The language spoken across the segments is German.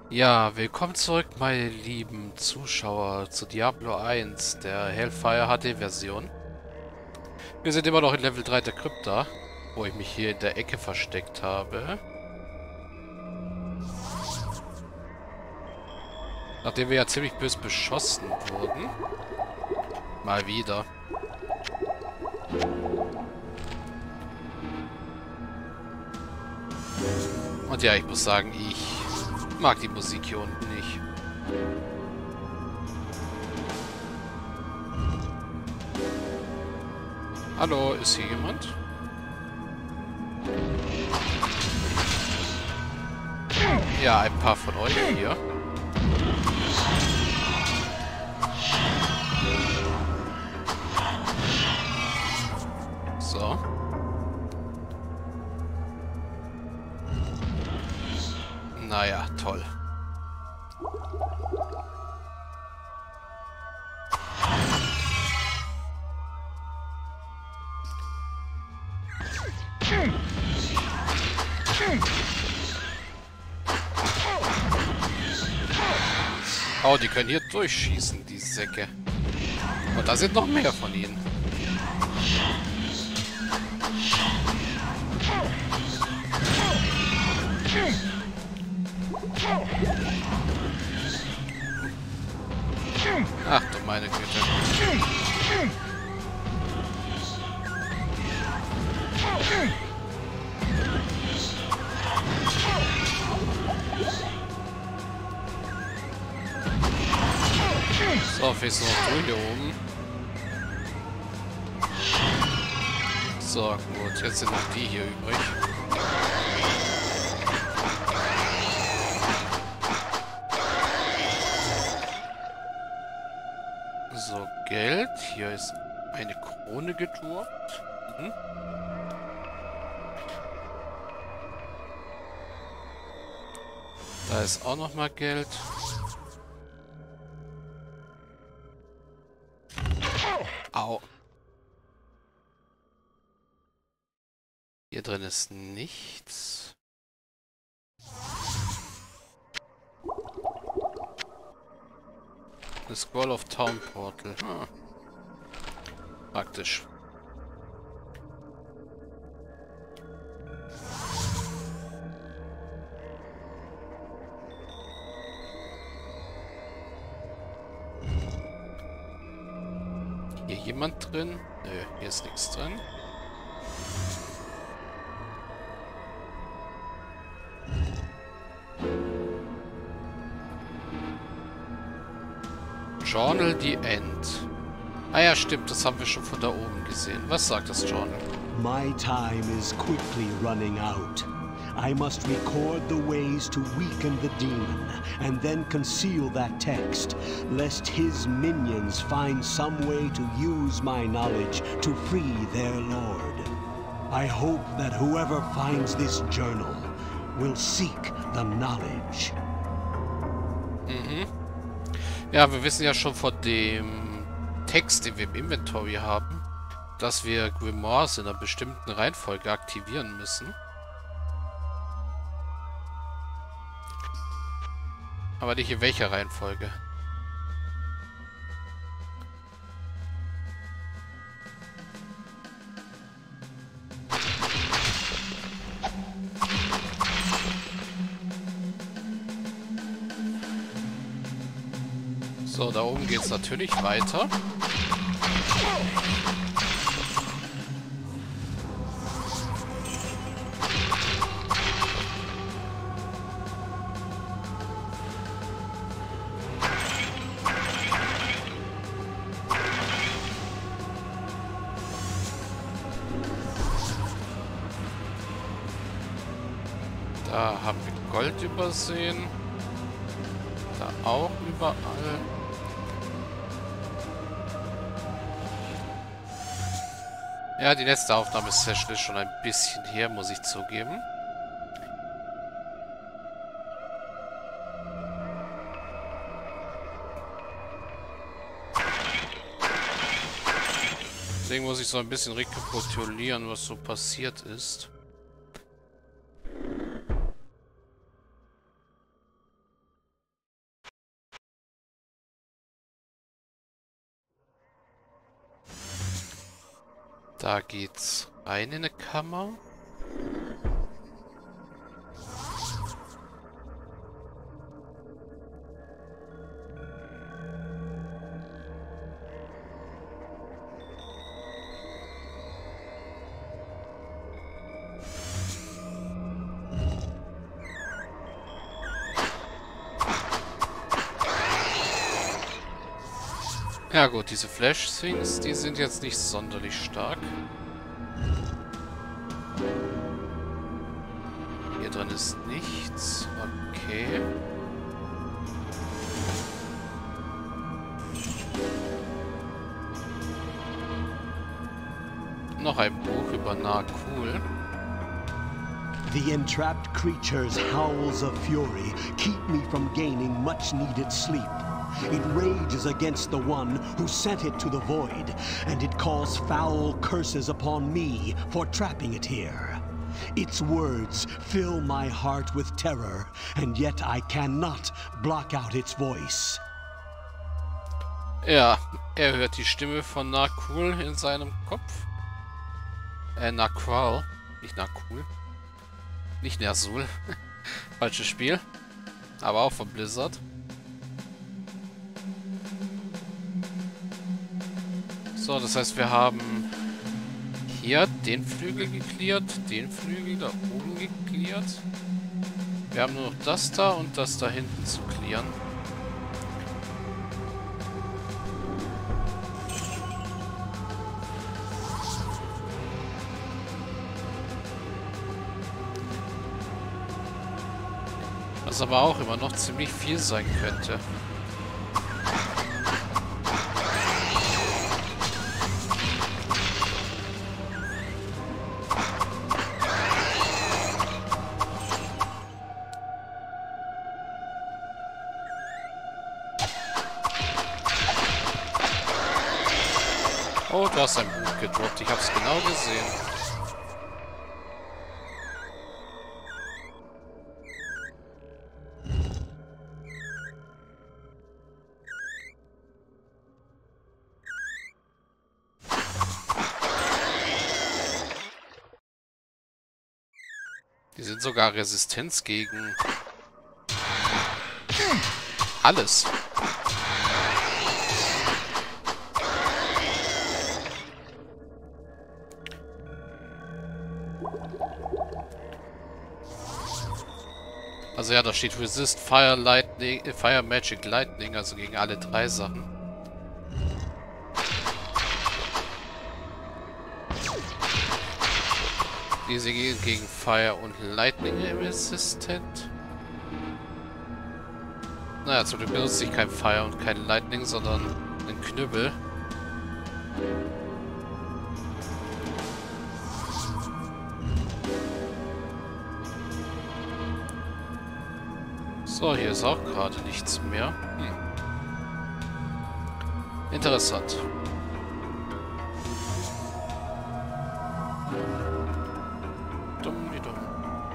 Ja, willkommen zurück, meine lieben Zuschauer, zu Diablo 1, der Hellfire HD-Version. Wir sind immer noch in Level 3 der Krypta, wo ich mich hier in der Ecke versteckt habe. Nachdem wir ja ziemlich böse beschossen wurden. Mal wieder. Und ja, ich muss sagen, ich mag die Musik hier unten nicht. Hallo, ist hier jemand? Ja, ein paar von euch hier. So. Naja, toll. Oh, die können hier durchschießen, die Säcke. Und da sind noch mehr von ihnen. Ach du meine Güte. So, fährst du noch du hier oben. So, gut. Jetzt sind noch die hier übrig. So, Geld. Hier ist eine Krone gedroppt. Mhm. Da ist auch noch mal Geld. Au. Hier drin ist nichts. The Scroll of Town Portal. Hm. Praktisch. Hier jemand drin? Nö, hier ist nichts drin. Journal the End. Ah ja, stimmt, das haben wir schon von da oben gesehen. Was sagt das Journal? My time is quickly running out. I must record the ways to weaken the demon, and then conceal that text, lest his minions find some way to use my knowledge to free their lord. I hope that whoever finds this journal will seek the knowledge. Mhm. Ja, wir wissen ja schon von dem Text, den wir im Inventory haben, dass wir Grimoires in einer bestimmten Reihenfolge aktivieren müssen. Aber nicht in welcher Reihenfolge. So, da oben geht es natürlich weiter. Da haben wir Gold übersehen. Da auch überall. Ja, die letzte Aufnahmesession ist schon ein bisschen her, muss ich zugeben. Deswegen muss ich so ein bisschen rekapitulieren, was so passiert ist. Da geht's rein in eine Kammer. Ja gut, diese Flash-Things, die sind jetzt nicht sonderlich stark. Hier drin ist nichts. Okay. Noch ein Buch über Narcool. The entrapped creature's howls of fury keep me from gaining much-needed sleep. It rages against the one who sent it to the void, and it calls foul curses upon me for trapping it here. Its words fill my heart with terror, and yet I cannot block out its voice. Ja, er hört die Stimme von Narcool in seinem Kopf. Narqual. Nicht Narcool. Nicht Ner'zhul. Falsches Spiel. Aber auch von Blizzard. So, das heißt, wir haben hier den Flügel geklärt, den Flügel da oben geklärt. Wir haben nur noch das da und das da hinten zu klären. Was aber auch immer noch ziemlich viel sein könnte. Oh, du hast ein Buch gedroppt. Ich hab's genau gesehen. Die sind sogar Resistenz gegen alles. Also ja, da steht Resist Fire, Lightning, Fire, Magic, Lightning, also gegen alle drei Sachen. Diese gegen Fire und Lightning resistent. Naja, zum Glück benutze ich kein Fire und kein Lightning, sondern einen Knüppel. So, hier ist auch gerade nichts mehr. Interessant. Dumm wie dumm.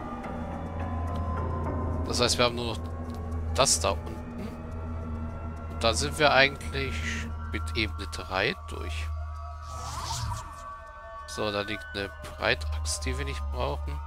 Das heißt, wir haben nur noch das da unten. Und da sind wir eigentlich mit Ebene 3 durch. So, da liegt eine Breitaxt, die wir nicht brauchen.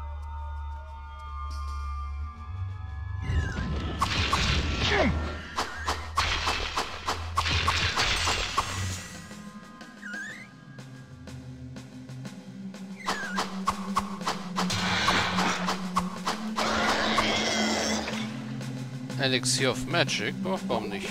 Elixir of Magic? Oh, warum nicht?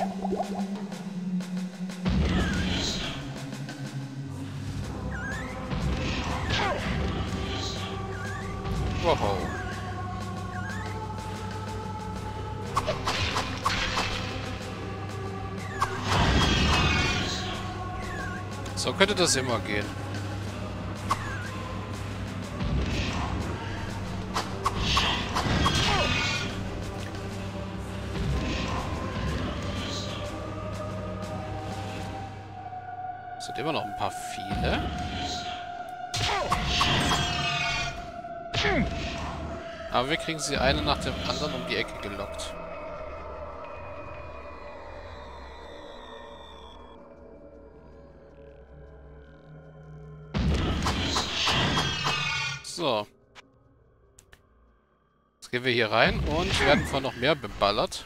Wow. So könnte das immer gehen. Es sind immer noch ein paar viele. Aber wir kriegen sie eine nach dem anderen um die Ecke gelockt. So. Jetzt gehen wir hier rein und werden von noch mehr beballert.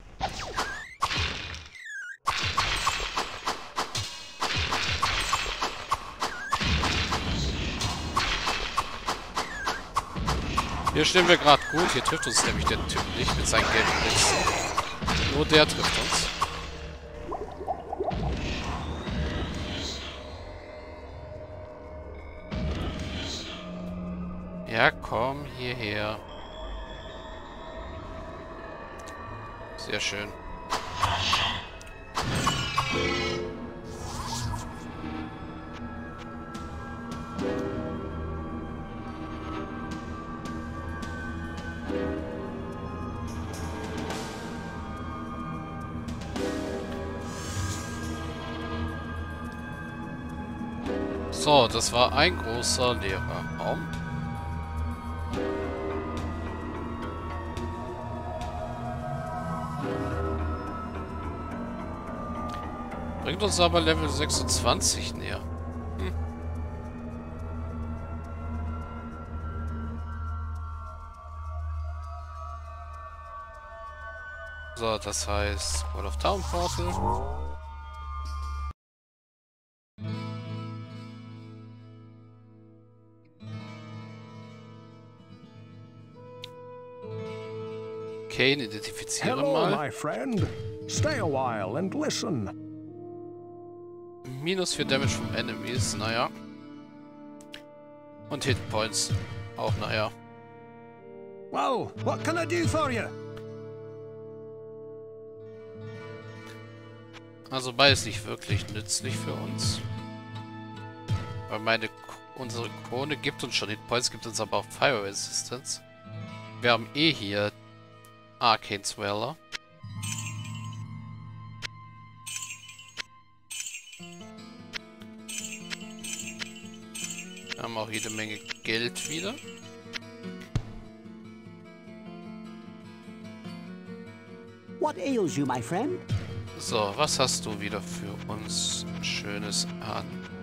Hier stehen wir gerade gut. Hier trifft uns nämlich der Typ nicht mit seinen gelben Blitzen. Nur der trifft uns. Ja, komm hierher. Sehr schön. So, das war ein großer leerer Raum. Bringt uns aber Level 26 näher. Hm. So, das heißt Wall of Town Portal. Kane, identifiziere Hello, mal. my friend. Stay a while and listen. Minus 4 Damage vom Enemies, naja. Und Hitpoints, auch naja. Well, what can I do for you? Also beides nicht wirklich nützlich für uns. Weil unsere Krone gibt uns schon Hitpoints, gibt uns aber auch Fire Resistance. Wir haben eh hier Arcane Sweller. Wir haben auch jede Menge Geld wieder. What ails you, my friend? So, was hast du wieder für uns Schönes an?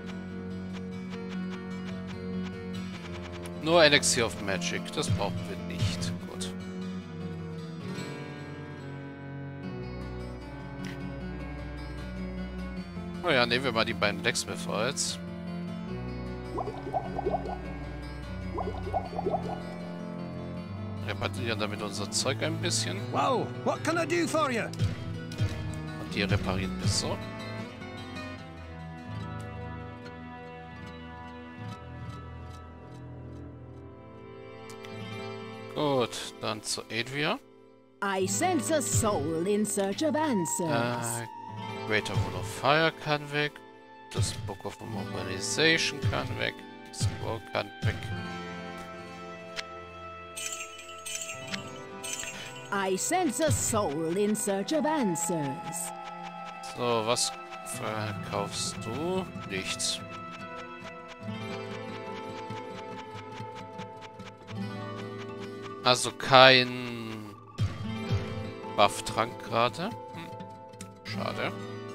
Nur Elixir of Magic, das brauchen wir nicht. Gut. Oh ja, nehmen wir mal die beiden Blacksmith Holz. Reparieren damit unser Zeug ein bisschen. Well, what can I do for you? Und die reparieren wir so. Gut, dann zu Adria. I sense a soul in search of answers. Greater Wall of Fire kann weg. Das Book of Mobilization kann weg. Scroll kann weg. I sense a soul in search of answers. So, was verkaufst du? Nichts. Also kein Buff-Trank gerade. Schade.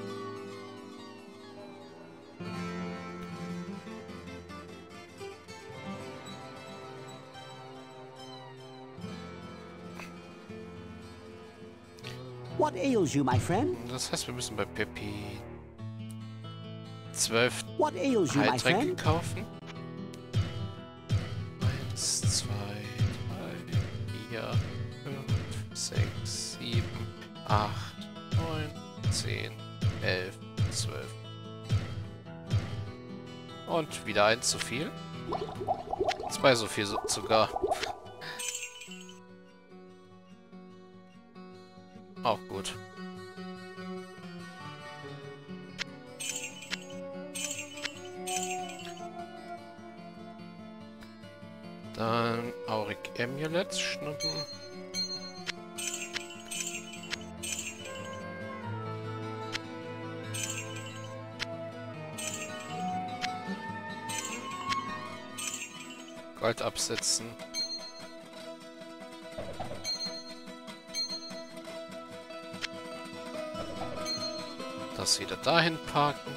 What ails you, my friend? Das heißt, wir müssen bei Pepi 12 What ails you, my Heiltränke friend? kaufen. 1, 2, 3, 4, 5, 6, 7, 8, 9, 10, 11, 12. Und wieder eins zu viel. 2 so viel sogar. Auch gut. Dann Auric Amulet schnuppen. Gold absetzen. Das wieder dahin parken.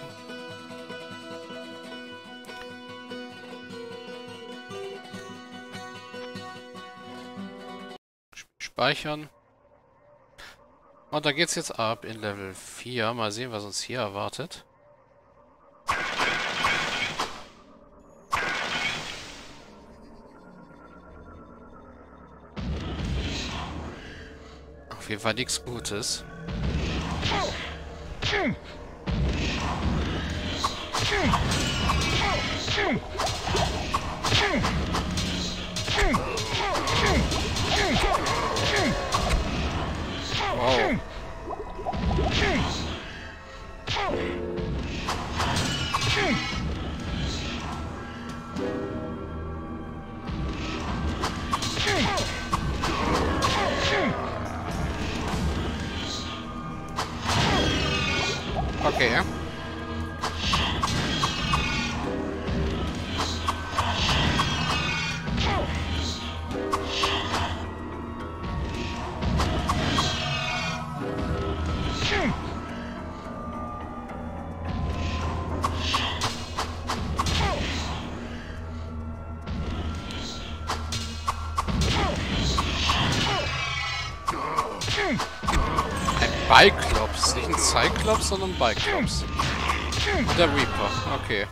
Speichern. Und da geht's jetzt ab in Level 4. Mal sehen, was uns hier erwartet. Auf jeden Fall nichts Gutes. Wow. Okay. Ein Biklops, nicht ein Cyclops, sondern ein Biklops. Der Reaper, okay.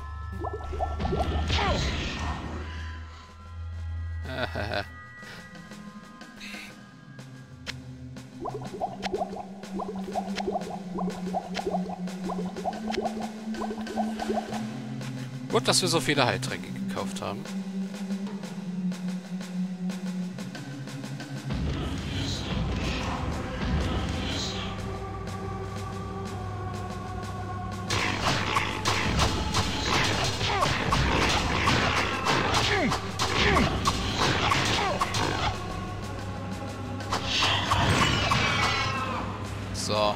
Gut, dass wir so viele Heiltränke gekauft haben. So.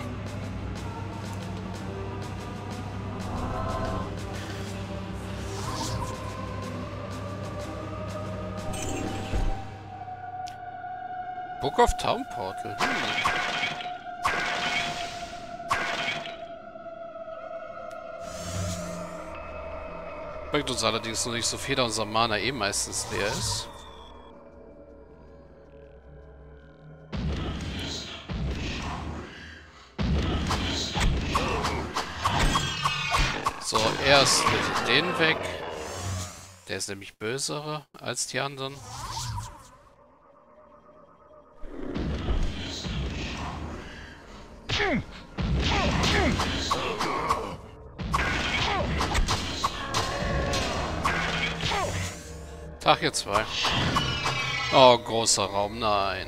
Book of Town Portal. Bringt uns allerdings noch nicht so viel, da unser Mana eh meistens leer ist. So, erst mit den weg. Der ist nämlich bösere als die anderen. Tag hier 2. Oh, großer Raum, nein.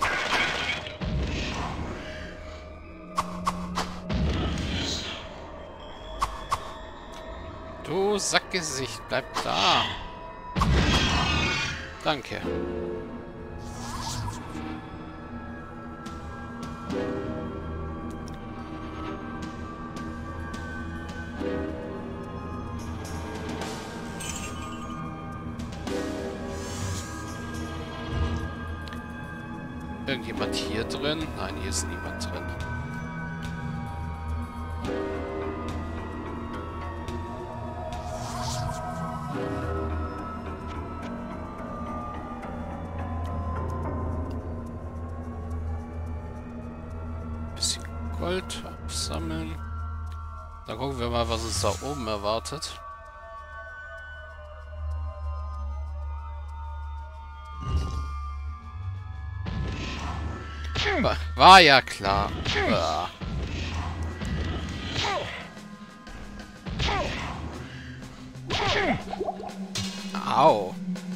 Du Sackgesicht, bleib da. Danke. Irgendjemand hier drin? Nein, hier ist niemand drin. Bisschen Gold absammeln. Dann gucken wir mal, was uns da oben erwartet. War ja klar. Au.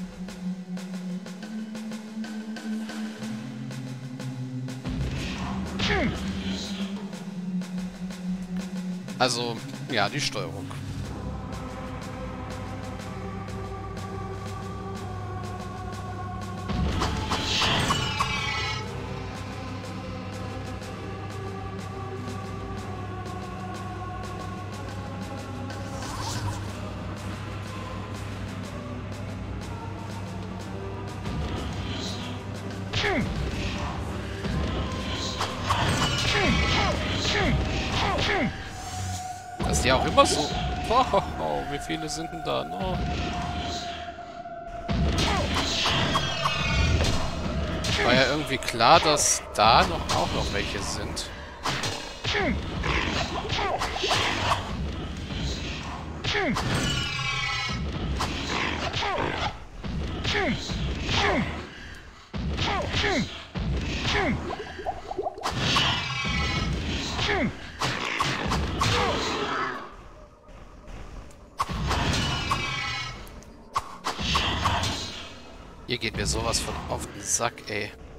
Also, ja, die Steuerung. Dass die auch immer so... Oh, wie viele sind denn da noch? War ja irgendwie klar, dass da auch noch welche sind. Ihr geht mir sowas von auf den Sack, ey.